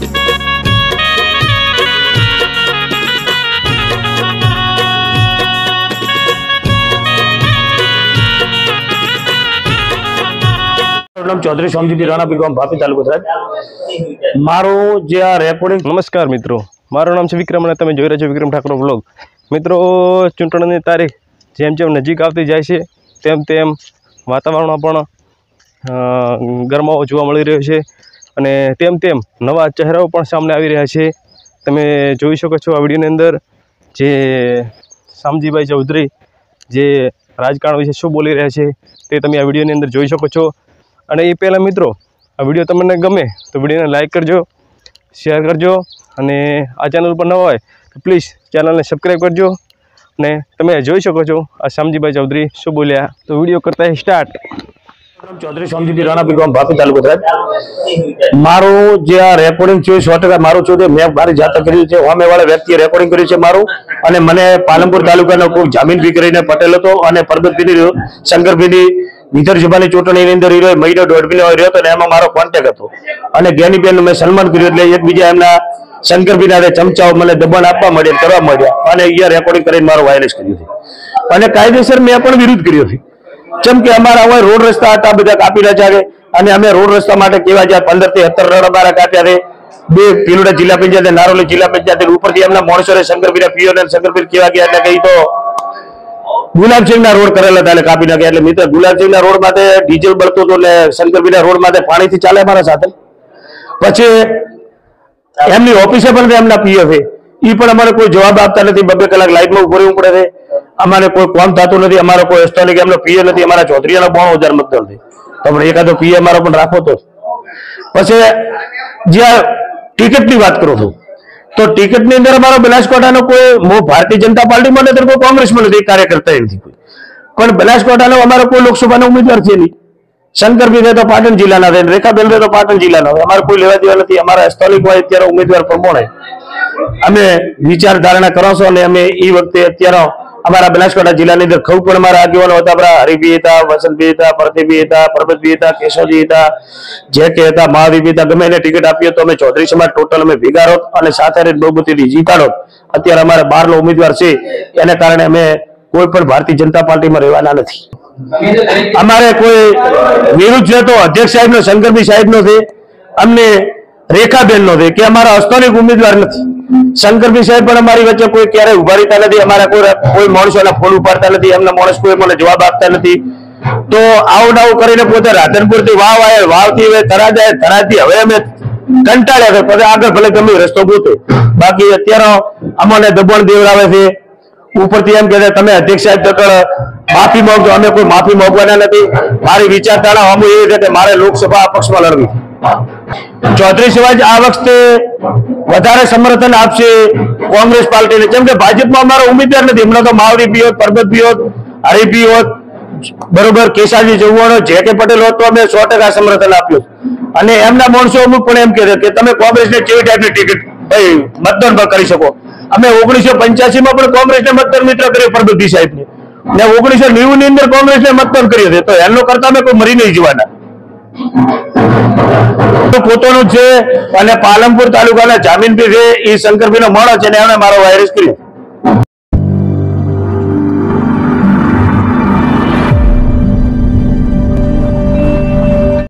चौधरी सोमजी राणा गाम भापी तालुको साहेब मारो जे आ रेकॉर्डिंग। नमस्कार मित्रों, मारू नाम है विक्रम और तमे जोई रह्या छो विक्रम ठाकुर व्लॉग। मित्रों, चूंटणीनी तारीख जेम जेम नजीक आवती जाय छे तेम तेम वातावरण पण गरमावो जोवा मळी रह्यो छे अने तेम तेम नवा चेहराओ पण सामने आवी रह्या छे। तमे जोई शको छो आ विडियोनी अंदर जे शामजीभाई चौधरी जे राजकारण विषे शुं बोली रह्या छे ते तमे आ विडियोनी अंदर जोई शको छो। અને એ પહેલાં મિત્રો આ વિડીયો તમને ગમે તો વિડીયોને લાઇક કરજો, શેર કરજો અને આ ચેનલ પર નવા હોય તો પ્લીઝ ચેનલને સબસ્ક્રાઈબ કરજો। અને તમે જોઈ શકો છો આ શામજીભાઈ ચૌધરી શું બોલ્યા, તો વિડીયો કરતા સ્ટાર્ટ। चौधरी सोमजी राणा गाम भापी तालुको साहेब मारू जे आ रेकॉर्डिंग छे 100% मारू छे। मैं मारी जात कर्યું છે, સામેવાળા વ્યક્તિએ રેકોર્ડિંગ કર્યું છે મારું, અને મને પાલનપુર તાલુકાનો કોઈ જામીન ફી કરીને પટેલ હતો અને પરબતભાઈ શંકરભાઈ વિધાનસભાની ચૂંટણીની અંદર હીરો મહિનો 1.5 મહિનો રહ્યો હતો ને એમાં મારો કોન્ટેક્ટ હતો અને જ્ઞાનીબેનનું મેં સન્માન કર્યું, એટલે એકબીજા એમના શંકરભાઈના ચમચાઓ મને દબાણ આપવા મળ્યા, કરવા મળ્યા અને અહીંયા રેકોર્ડિંગ કરીને મારો વાયરસ કર્યું છે। અને કાયદેસર મેં પણ વિરોધ કર્યો છે, જેમ કે અમારા હવે રોડ રસ્તા હતા બધા કાપી નાખ્યા છે અને અમે રોડ રસ્તા માટે કેવા જ્યાં 15 થી 17 રોડ અમારા કાપ્યા છે। બે પીલુડા જિલ્લા પંચાયત, નારોલી જિલ્લા પંચાયત ઉપરથી એમના માણસોને શંકરભાઈ પીઓ અને શંકરભાઈ કેવા ગયા એટલે કે તો ગુલાબસિંહના રોડ કરેલા હતા એટલે કાપી નાખ્યા। એટલે મિત્ર ગુલાબસિંહના રોડ માટે ડીઝલ બળતું હતું એટલે શંકરભાઈના રોડ માટે પાણીથી ચાલે અમારા સાથે। પછી એમની ઓફિસે પણ એમના પીઓ છે, એ પણ અમારે કોઈ જવાબ આપતા નથી, 2 કલાક લાઈટમાં ઉભું રહેવું પડે છે, અમારે કોઈ કામ થતું નથી, અમારો કોઈ સ્થાનિક એમનો પીએ નથી, અમારા ચૌધરીના 92,000 મતદાર છે, તમે એકાદો પીએ અમારો પણ રાખો તો। પછી જ્યાં ટિકિટની વાત કરું છું તો ટિકિટની અંદર અમારો બનાસકાંઠાનો કોઈ ભારતીય જનતા પાર્ટીમાં નથી, કોઈ કોંગ્રેસમાં નથી, કાર્યકર્તા નથી કોઈ, પણ બનાસકાંઠાનો અમારો કોઈ લોકસભાનો ઉમેદવાર છે નહીં। શંકરભાઈ તો પાટણ જિલ્લાના છે, રેખાબેન તો પાટણ જિલ્લાના છે, અમારે કોઈ લેવા દેવા નથી। અમારા સ્થાનિક હોય અત્યારે ઉમેદવાર પ્રમાણે અમે વિચારધારણા કરો છો અને અમે એ વખતે અત્યારે અમારા બનાસકાંઠા જિલ્લાની અંદર ખવ પણ અમારા આગેવાનો હતા, આપણા હરિભાઈ હતા, વસંતભાઈ હતા, પ્રતિભાઈ હતા, પરબતભાઈ હતા, કેશવજી હતા, જે કે હતા, મહાવીરભાઈ હતા, ગમે એને ટિકિટ આપી તો અમે ચૌધરી સમાજ ટોટલ અમે ભેગા રહો અને સાથે બહુમતીથી જીતાડો। અત્યારે અમારે 12 ઉમેદવાર છે, એને કારણે અમે કોઈ પણ ભારતીય જનતા પાર્ટીમાં રહેવાના નથી। અમારે કોઈ વિરુદ્ધ છે તો અધ્યક્ષ સાહેબનો શંકરભાઈ સાહેબનો છે, અમને રેખાબેનનો છે કે અમારા અસ્થાનિક ઉમેદવાર નથી। શંકરભાઈ સાહેબ પણ અમારી વચ્ચે કોઈ ક્યારે ઉભા રહેતા નથી, અમારા કોઈ માણસોના ફોન ઉપાડતા નથી, એમના માણસ કોઈ મને જવાબ આપતા નથી। તો આવું આવું કરીને પોતે રાધનપુરથી વાવ આવે, વાવથી હવે થરા જાય, થરાથી હવે અમે કંટાળ્યા છે, પછી આગળ ભલે ગમે રસ્તો ગોતે, બાકી અત્યારે અમને દબાણ દેવડાવે છે। ઉપરથી એમ કહે તમે અધ્યક્ષ સાહેબ તો માફી માંગજો, અમે કોઈ માફી માંગવાના નથી। મારી વિચારધારા અમુ એવી છે કે મારે લોકસભા અપક્ષમાં લડવી। ચૌધરી સમાજ આ વખતે વધારે સમર્થન આપશે કોંગ્રેસ પાર્ટીને, જેમ કે ભાજપમાં અમારો ઉમેદવાર નથી, હમણાં તો માવરી પીઓત, પરબત પીઓત, હરી પીઓત, બરોબર કેશાજી ચૌહાણ, જે કે પટેલ હોત તો અમે 100% સમર્થન આપ્યું। અને એમના માણસો અમુક પણ એમ કહે કે તમે કોંગ્રેસને કેવી ટાઈપની ટિકિટ ભાઈ મતદાન પર કરી શકો। અમે 1985 પણ કોંગ્રેસને મતદાન મિત્ર કર્યો પરબતભાઈ સાહેબને, ને 1990 ની અંદર કોંગ્રેસને મતદાન કર્યો છે, તો એનો કરતા અમે કોઈ મરી નહીં જવાના। તો પોતાનું છે અને પાલનપુર તાલુકાના જામીન બી છે, એ શંકરભાઈનો માણસ છે ને એમણે મારો વાયરસ કર્યો।